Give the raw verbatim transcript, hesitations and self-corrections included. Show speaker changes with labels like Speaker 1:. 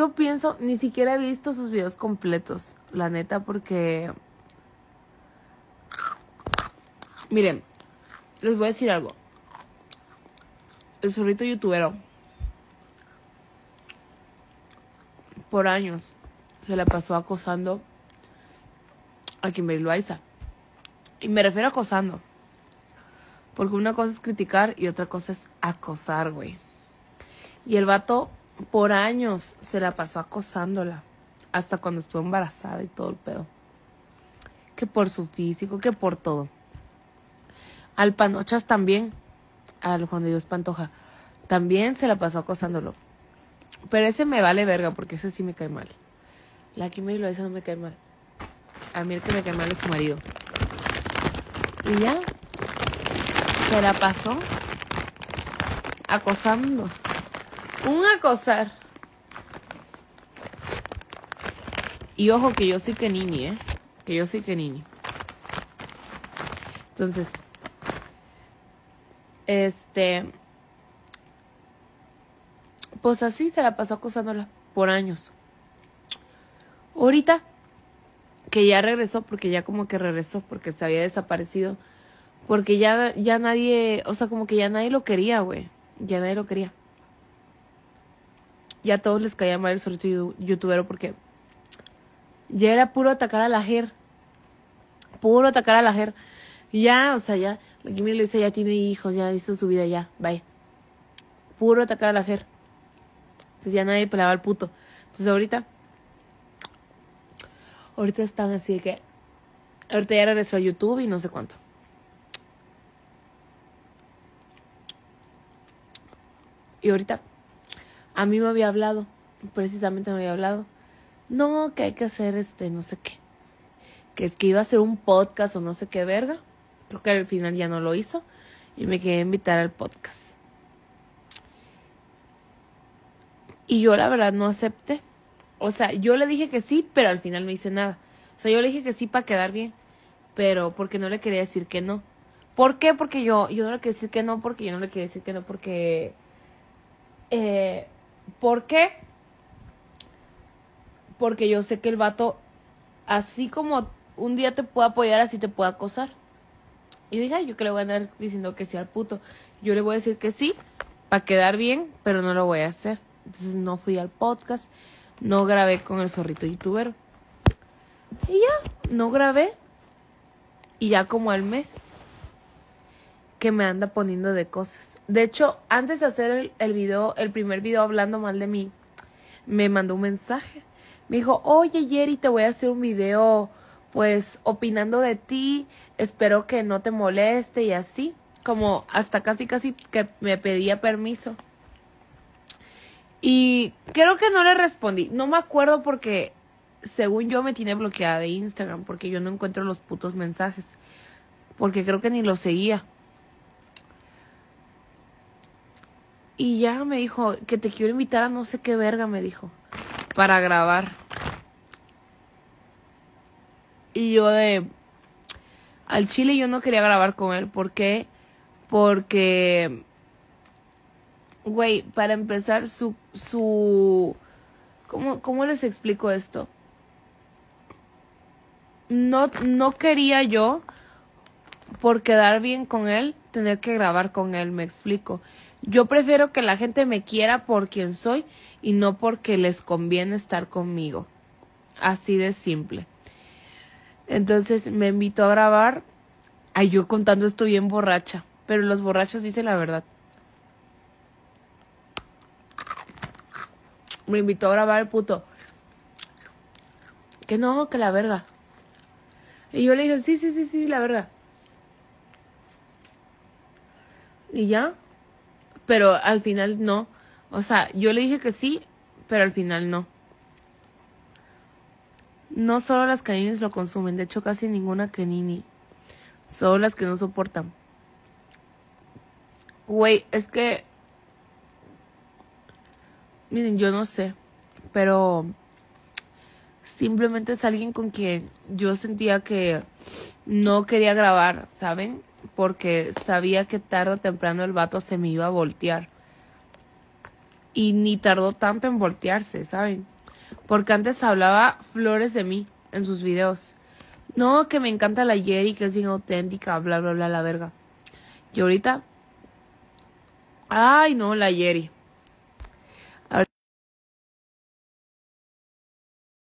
Speaker 1: yo pienso, ni siquiera he visto sus videos completos, la neta, porque... Miren, les voy a decir algo. El zorrito youtubero, por años, se la pasó acosando a Kimberly Loaiza. Y me refiero a acosando, porque una cosa es criticar y otra cosa es acosar, güey. Y el vato, por años, se la pasó acosándola. Hasta cuando estuvo embarazada y todo el pedo. Que por su físico, que por todo. Al Panochas también. Al Juan de Dios Pantoja. También se la pasó acosándolo. Pero ese me vale verga, porque ese sí me cae mal. La Kimberly Loaiza no me cae mal. A mí el que me cae mal es su marido. Y ya. Se la pasó acosando. Un acosar. Y ojo que yo soy que niñi, ¿eh? Que yo soy que niñi. Entonces, este, pues así se la pasó acosándola por años. Ahorita, que ya regresó, porque ya como que regresó, porque se había desaparecido. Porque ya, ya nadie, o sea, como que ya nadie lo quería, güey. Ya nadie lo quería. Ya a todos les caía mal el zorrito youtubero porque ya era puro atacar a la Ger. Puro atacar a la Ger. Ya, o sea, ya. La Kimberly le dice, ya tiene hijos, ya hizo su vida, ya, vaya. Puro atacar a la Ger. Entonces ya nadie pelaba al puto. Entonces ahorita. Ahorita están así de que. Ahorita ya regresó a YouTube y no sé cuánto. Y ahorita. A mí me había hablado, precisamente me había hablado, no, que hay que hacer este, no sé qué, que es que iba a hacer un podcast o no sé qué verga, creo que al final ya no lo hizo, y me quería invitar al podcast. Y yo la verdad no acepté, o sea, yo le dije que sí, pero al final no hice nada, o sea, yo le dije que sí para quedar bien, pero porque no le quería decir que no. ¿Por qué? Porque yo, yo no le quería decir que no, porque yo no le quería decir que no, porque... Eh... ¿Por qué? Porque yo sé que el vato, así como un día te puede apoyar, así te puede acosar. Y dije, ay, yo que le voy a andar diciendo que sí al puto. Yo le voy a decir que sí, para quedar bien, pero no lo voy a hacer. Entonces no fui al podcast, no grabé con el zorrito youtuber. Y ya, no grabé. Y ya como al mes, que me anda poniendo de cosas. De hecho, antes de hacer el, el video, el primer video hablando mal de mí, me mandó un mensaje. Me dijo, oye, Yeri, te voy a hacer un video, pues, opinando de ti. Espero que no te moleste y así. Como hasta casi, casi que me pedía permiso. Y creo que no le respondí. No me acuerdo porque, según yo, me tiene bloqueada de Instagram. Porque yo no encuentro los putos mensajes. Porque creo que ni los seguía. Y ya me dijo que te quiero invitar a no sé qué verga, me dijo, para grabar. Y yo de... Al chile yo no quería grabar con él. ¿Por qué? Porque... Güey, para empezar, su... su ¿cómo, cómo les explico esto? No, no quería yo, por quedar bien con él, tener que grabar con él, me explico. Yo prefiero que la gente me quiera por quien soy y no porque les conviene estar conmigo. Así de simple. Entonces me invitó a grabar. Ay, yo contando esto bien borracha. Pero los borrachos dicen la verdad. Me invitó a grabar el puto. Que no, que la verga. Y yo le dije, sí, sí, sí, sí, la verga. Y ya. Pero al final no. O sea, yo le dije que sí, pero al final no. No solo las caninis lo consumen. De hecho, casi ninguna canini. Solo las que no soportan. Güey, es que... Miren, yo no sé. Pero... Simplemente es alguien con quien yo sentía que no quería grabar, ¿saben? Porque sabía que tarde o temprano el vato se me iba a voltear. Y ni tardó tanto en voltearse, ¿saben? Porque antes hablaba flores de mí en sus videos. No, que me encanta la Yeri, que es bien auténtica, bla, bla, bla, la verga. Y ahorita... Ay, no, la Yeri.